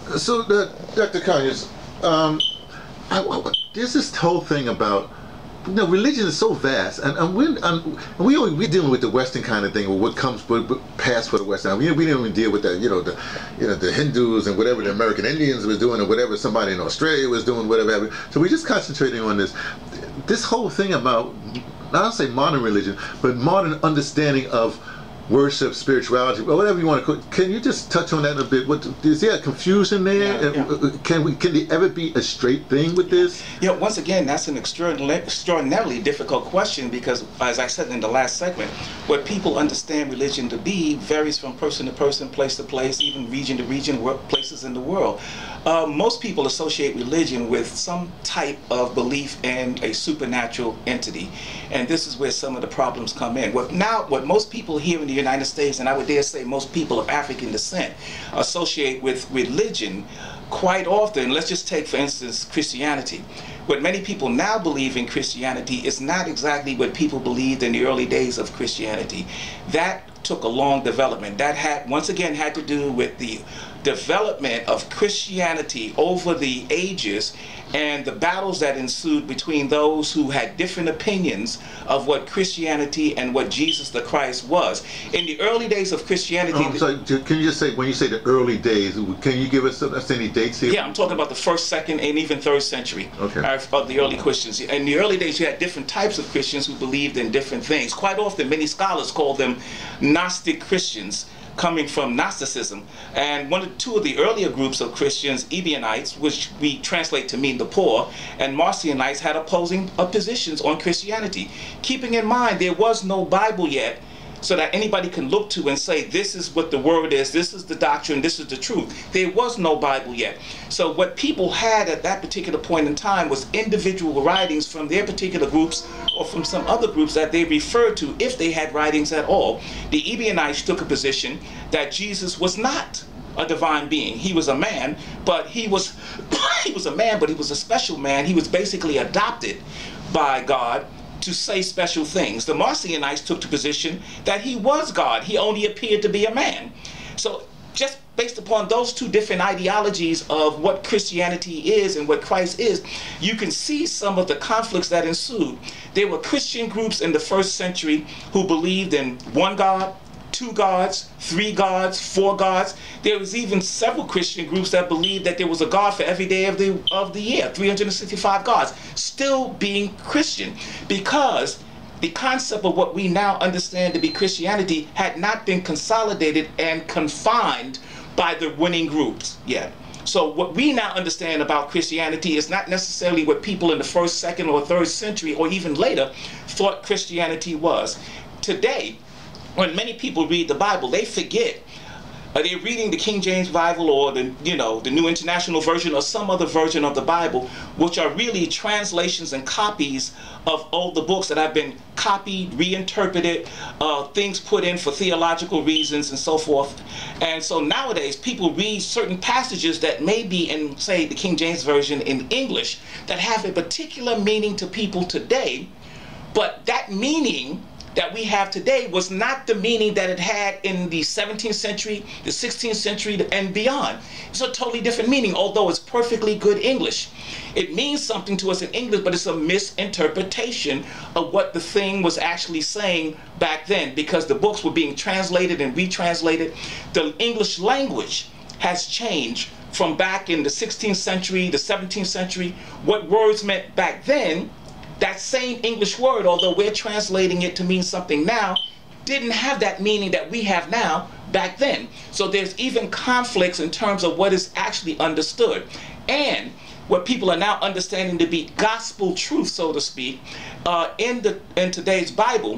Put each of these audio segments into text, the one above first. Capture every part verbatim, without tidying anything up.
So, uh, Doctor Conyers, um, I, I, there's this whole thing about, you know, religion is so vast, and, and we're, and we only, we're dealing with the Western kind of thing, or what comes past for the Western. We, we didn't even deal with that, you know, the, you know, the Hindus and whatever the American Indians was doing, or whatever somebody in Australia was doing, whatever. So we're just concentrating on this, this whole thing about, not to say modern religion, but modern understanding of worship, spirituality, or whatever you want to call it. Can you just touch on that a bit? What is there a confusion there? Yeah, yeah. Can we? Can there ever be a straight thing with this? Yeah. Once again, that's an extraordinarily, extraordinarily difficult question, because, as I said in the last segment, what people understand religion to be varies from person to person, place to place, even region to region, places in the world. Uh, most people associate religion with some type of belief in a supernatural entity, and this is where some of the problems come in. What now, what most people here in the United States, and I would dare say most people of African descent, associate with religion quite often. Let's just take, for instance, Christianity. What many people now believe in Christianity is not exactly what people believed in the early days of Christianity. That took a long development. That had, once again, had to do with the development of Christianity over the ages and the battles that ensued between those who had different opinions of what Christianity and what Jesus the Christ was. In the early days of Christianity... Oh, I'm sorry, can you just say, when you say the early days, can you give us, us any dates here? Yeah, I'm talking about the first, second, and even third century okay. of the early Christians. In the early days, you had different types of Christians who believed in different things. Quite often, many scholars call them Gnostic Christians, coming from Gnosticism. And one of two of the earlier groups of Christians, Ebionites, which we translate to mean the poor, and Marcionites, had opposing uh, positions on Christianity. Keeping in mind there was no Bible yet, so that anybody can look to and say, this is what the word is, this is the doctrine, this is the truth. There was no Bible yet. So what people had at that particular point in time was individual writings from their particular groups or from some other groups that they referred to, if they had writings at all. The Ebionites took a position that Jesus was not a divine being. He was a man, but he was he was a man, but he was a special man. He was basically adopted by God to say special things. The Marcionites took the position that he was God. He only appeared to be a man. So just based upon those two different ideologies of what Christianity is and what Christ is, you can see some of the conflicts that ensued. There were Christian groups in the first century who believed in one God, two gods, three gods, four gods. There was even several Christian groups that believed that there was a God for every day of the of the year, three hundred sixty-five gods, still being Christian, because the concept of what we now understand to be Christianity had not been consolidated and confined by the winning groups yet. So what we now understand about Christianity is not necessarily what people in the first, second, or third century, or even later, thought Christianity was. Today, when many people read the Bible, they forget. Are they reading the King James Bible or the, you know, the New International Version or some other version of the Bible, which are really translations and copies of older books that have been copied, reinterpreted, uh, things put in for theological reasons and so forth. And so nowadays, people read certain passages that may be in, say, the King James Version in English that have a particular meaning to people today, but that meaning that we have today was not the meaning that it had in the seventeenth century, the sixteenth century, and beyond. It's a totally different meaning, although it's perfectly good English. It means something to us in English, but it's a misinterpretation of what the thing was actually saying back then, because the books were being translated and retranslated. The English language has changed from back in the sixteenth century, the seventeenth century. What words meant back then, that same English word, although we're translating it to mean something now, didn't have that meaning that we have now back then. So there's even conflicts in terms of what is actually understood. And what people are now understanding to be gospel truth, so to speak, uh, in, the, in today's Bible,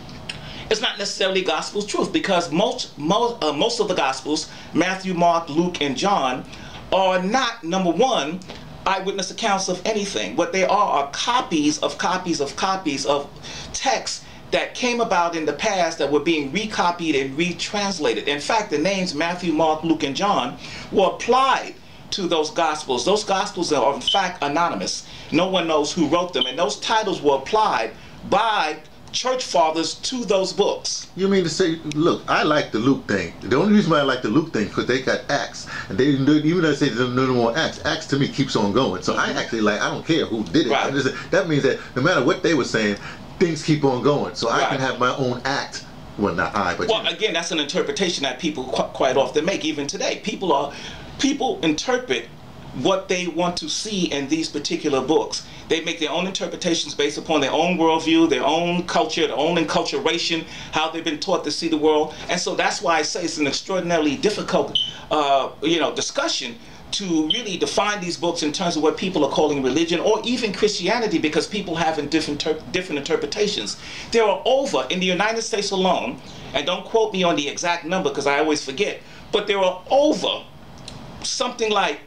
it's not necessarily gospel truth, because most, most, uh, most of the Gospels, Matthew, Mark, Luke, and John, are not, number one, eyewitness accounts of anything. What they are are copies of copies of copies of texts that came about in the past that were being recopied and retranslated. In fact, the names Matthew, Mark, Luke, and John were applied to those Gospels. Those Gospels are in fact anonymous. No one knows who wrote them, and those titles were applied by church fathers to those books. You mean to say, look, I like the Luke thing. The only reason why I like the Luke thing because they got Acts, and they even though they say there's no more Acts, Acts to me keeps on going. So I actually like, I don't care who did it. Right. Just, that means that no matter what they were saying, things keep on going. So I Right. can have my own act. Well, not I, but well, you know. again, that's an interpretation that people qu quite often make, even today. People are, people interpret what they want to see in these particular books. They make their own interpretations based upon their own worldview, their own culture, their own enculturation, how they've been taught to see the world. And so that's why I say it's an extraordinarily difficult, uh, you know, discussion to really define these books in terms of what people are calling religion or even Christianity, because people have in different different interpretations. There are over, in the United States alone, and don't quote me on the exact number because I always forget, but there are over something like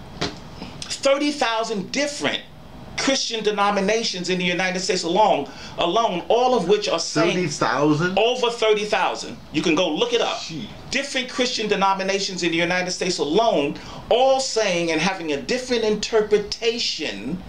thirty thousand different Christian denominations in the United States alone, alone, all of which are saying thirty thousand? Over thirty thousand. You can go look it up. Gee. Different Christian denominations in the United States alone, all saying and having a different interpretation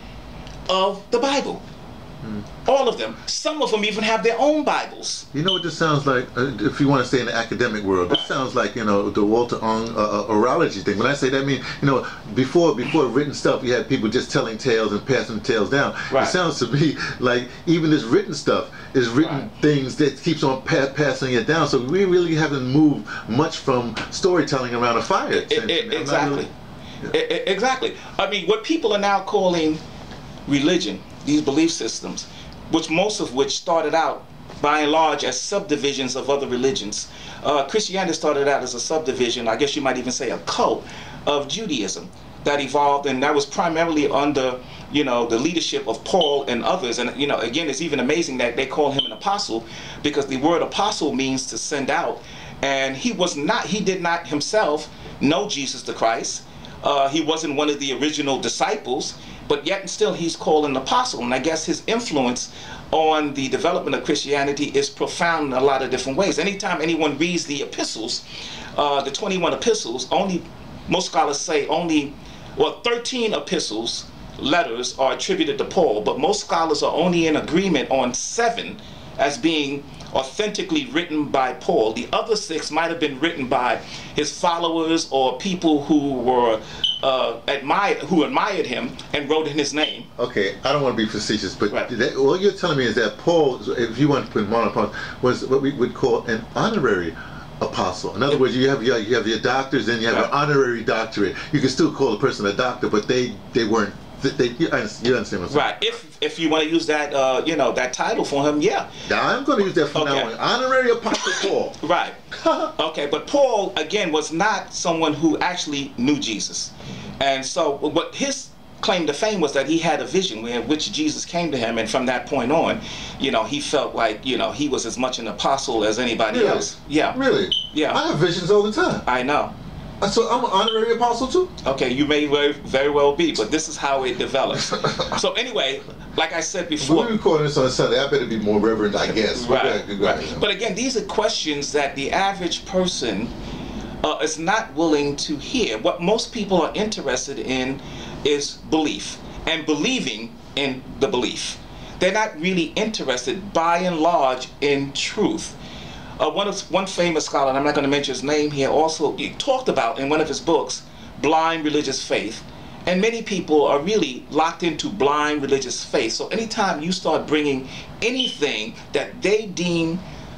of the Bible. Hmm. All of them. Some of them even have their own Bibles. You know what this sounds like? Uh, if you want to stay in the academic world, this sounds like, you know, the Walter Ong uh, orology thing. When I say that, I mean, you know, before before written stuff, you had people just telling tales and passing the tales down. Right. It sounds to me like even this written stuff is written Right. things that keeps on pa passing it down. So we really haven't moved much from storytelling around a fire. It, it, exactly. Really, yeah. it, exactly. I mean, what people are now calling religion, these belief systems, which most of which started out by and large as subdivisions of other religions. Uh, Christianity started out as a subdivision, I guess you might even say a cult, of Judaism that evolved, and that was primarily under, you know, the leadership of Paul and others. And, you know, again, it's even amazing that they call him an apostle, because the word apostle means to send out. And he was not, he did not himself know Jesus the Christ. Uh, he wasn't one of the original disciples, but yet and still he's called an apostle. And I guess his influence on the development of Christianity is profound in a lot of different ways. Anytime anyone reads the epistles, uh, the twenty-one epistles, only, most scholars say only, well, thirteen epistles, letters are attributed to Paul, but most scholars are only in agreement on seven as being authentically written by Paul. The other six might have been written by his followers or people who were uh, admired, who admired him and wrote in his name. Okay, I don't want to be facetious, but Right. that, all you're telling me is that Paul, if you want to put him on apostle, was what we would call an honorary apostle. In other words, you have your you have your doctors and you have Right. an honorary doctorate. You can still call a person a doctor, but they they weren't. They, you understand what I'm saying? Right. If if you want to use that, uh, you know, that title for him, yeah. Now I'm going to use that from Okay. now on. Honorary Apostle Paul. Right. Okay, but Paul, again, was not someone who actually knew Jesus. And so what his claim to fame was that he had a vision in which Jesus came to him, and from that point on, you know, he felt like, you know, he was as much an apostle as anybody Really? else. Yeah. Really? Yeah. I have visions all the time. I know. So I'm an honorary apostle too? Okay, you may very, very well be, but this is how it develops. So anyway, like I said before, We're recording this on Sunday. I better be more reverent, I guess. right, Go ahead, right. But again, these are questions that the average person uh, is not willing to hear. What most people are interested in is belief and believing in the belief. They're not really interested, by and large, in truth. Uh, one of one famous scholar, and I'm not going to mention his name here, also he talked about in one of his books, blind religious faith. And many people are really locked into blind religious faith. So anytime you start bringing anything that they deem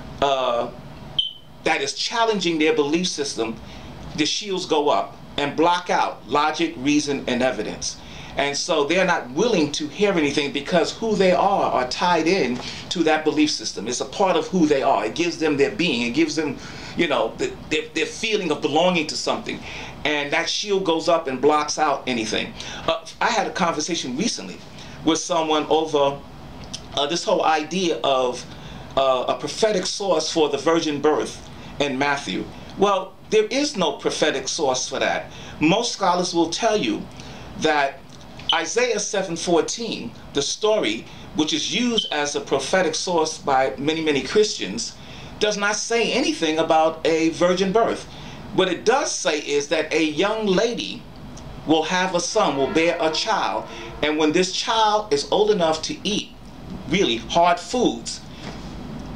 uh, that is challenging their belief system, the shields go up and block out logic, reason, and evidence. And so they're not willing to hear anything because who they are are tied in to that belief system. It's a part of who they are. It gives them their being. It gives them, you know, the, their, their feeling of belonging to something. And that shield goes up and blocks out anything. Uh, I had a conversation recently with someone over uh, this whole idea of uh, a prophetic source for the virgin birth in Matthew. Well, there is no prophetic source for that. Most scholars will tell you that Isaiah seven fourteen, the story, which is used as a prophetic source by many, many Christians, does not say anything about a virgin birth. What it does say is that a young lady will have a son, will bear a child, and when this child is old enough to eat really hard foods,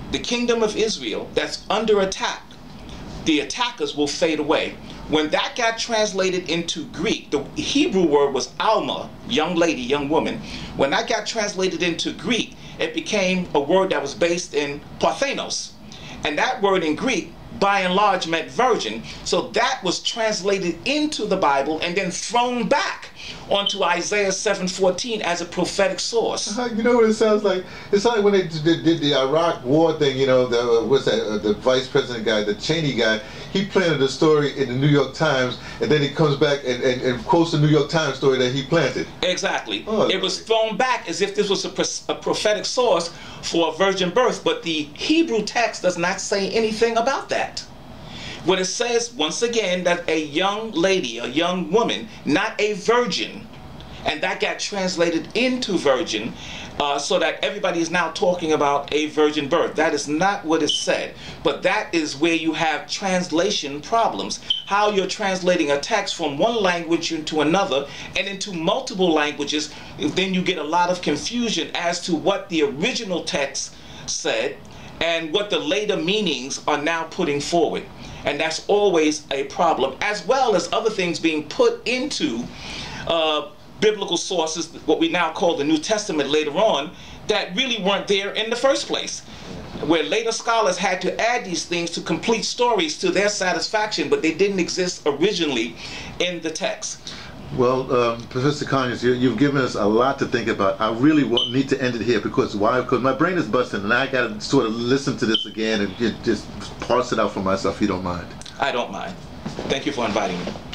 the kingdom of Israel that's under attack, the attackers will fade away. When that got translated into Greek, the Hebrew word was alma, young lady, young woman. When that got translated into Greek, it became a word that was based in Parthenos. And that word in Greek, by and large, meant virgin. So that was translated into the Bible and then thrown back onto Isaiah seven fourteen as a prophetic source. Uh, you know what it sounds like? It's like when they did, did the Iraq war thing, you know, the, what's that, uh, the vice president guy, the Cheney guy, he planted a story in the New York Times, and then he comes back and, and, and quotes the New York Times story that he planted. Exactly. Oh, it was thrown back as if this was a, a prophetic source for a virgin birth, but the Hebrew text does not say anything about that. What it says, once again, that a young lady, a young woman, not a virgin, and that got translated into virgin, uh, so that everybody is now talking about a virgin birth. That is not what is said, but that is where you have translation problems. How you're translating a text from one language into another and into multiple languages, then you get a lot of confusion as to what the original text said and what the later meanings are now putting forward. And that's always a problem, as well as other things being put into uh, biblical sources, what we now call the New Testament later on, that really weren't there in the first place, where later scholars had to add these things to complete stories to their satisfaction, but they didn't exist originally in the text. Well, um, Professor Conyers, you, you've given us a lot to think about. I really want, need to end it here because why? Because my brain is busting, and I got to sort of listen to this again and just parse it out for myself, if you don't mind. I don't mind. Thank you for inviting me.